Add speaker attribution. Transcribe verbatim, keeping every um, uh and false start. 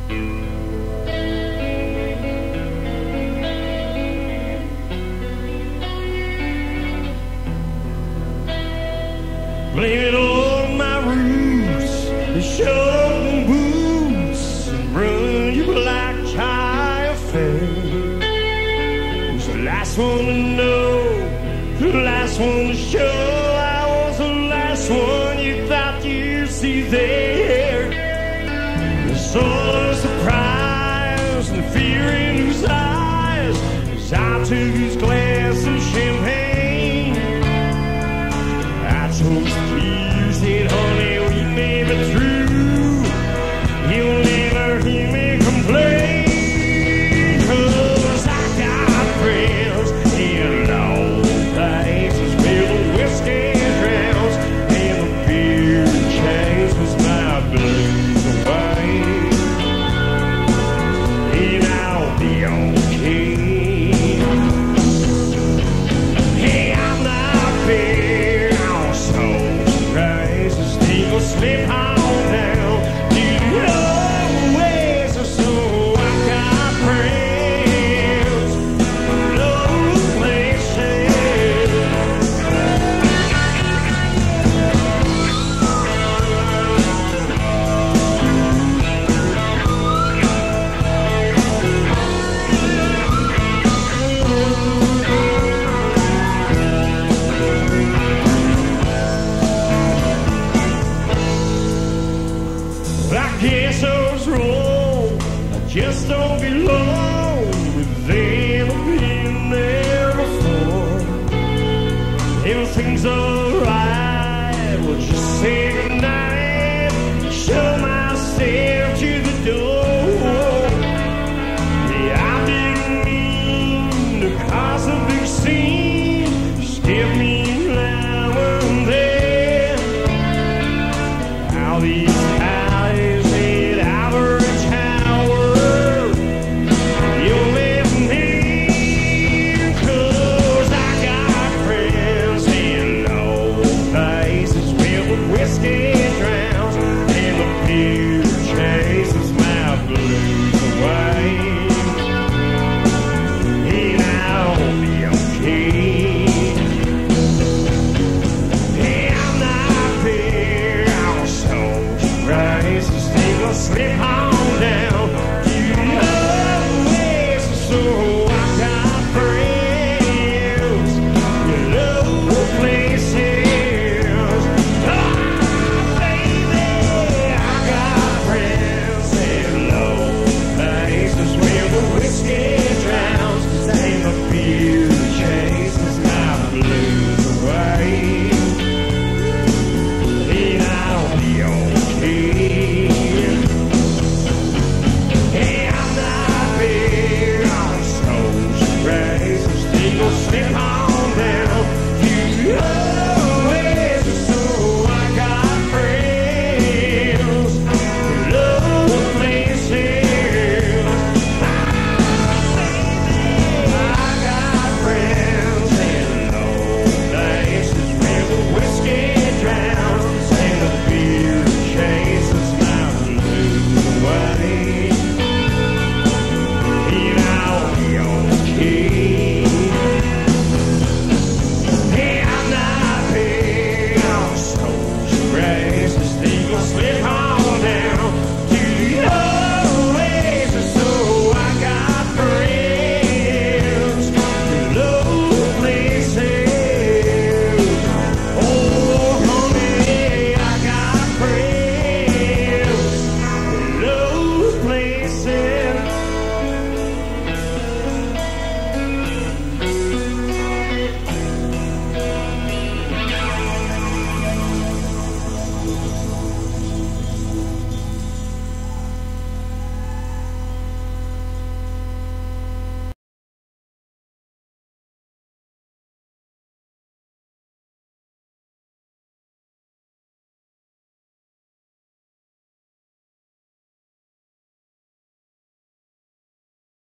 Speaker 1: Blame it on my roots, the shovel boots, and run you black tie affair. Was the last one to know, the last one to show. I was the last one you thought you'd see there. There's all the surprise and fear in his eyes as I took his glass of champagne. I chose you said, honey, we made it through. You'll never hear me complain, 'cause I got friends in all places where the whiskey drowns and the beer chases my blues away. And I'll be okay. Hey, I'm not fair. Slip on down to the old ways, so I got friends in old places. I guess I was wrong, I just don't belong with them. I've been there before. Everything's alright, we'll just say goodnight, show myself to the door. Yeah, I didn't mean to cause a big scene, just give me a flower and then I'll be slip